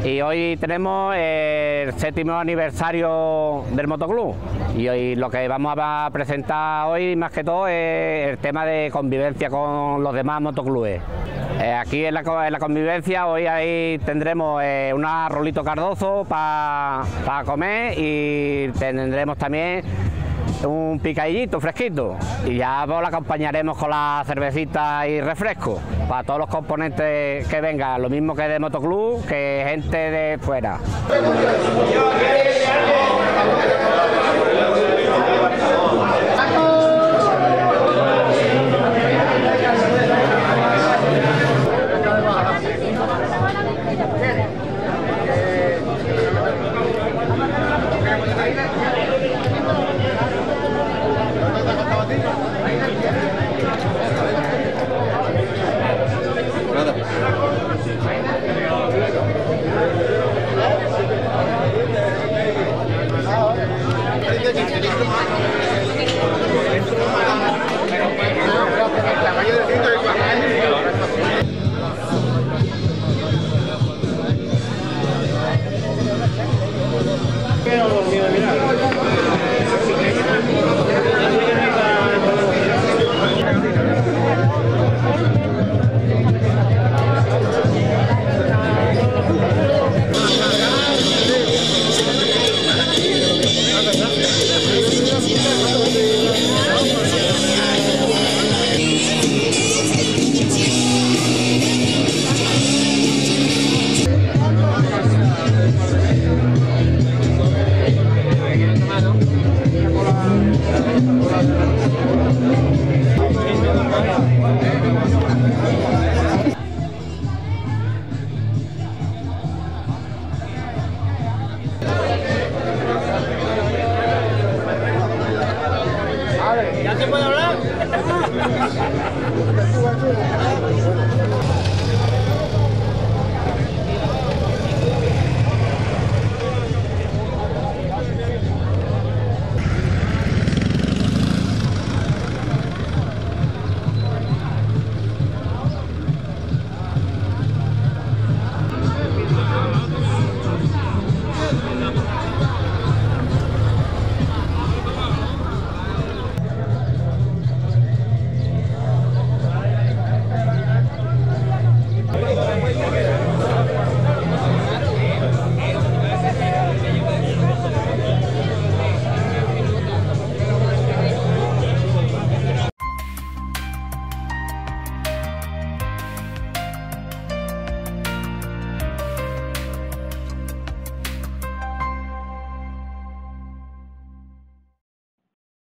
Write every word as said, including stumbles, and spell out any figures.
Y hoy tenemos el séptimo aniversario del motoclub y hoy lo que vamos a presentar hoy más que todo es el tema de convivencia con los demás motoclubes. Eh, aquí en la, en la convivencia hoy ahí tendremos eh, un arrolito cardozo para pa comer y tendremos también un picadillito fresquito y ya pues, lo acompañaremos con la cervecita y refresco para todos los componentes que vengan, lo mismo que de motoclub que gente de fuera. ¿Ya se puede hablar?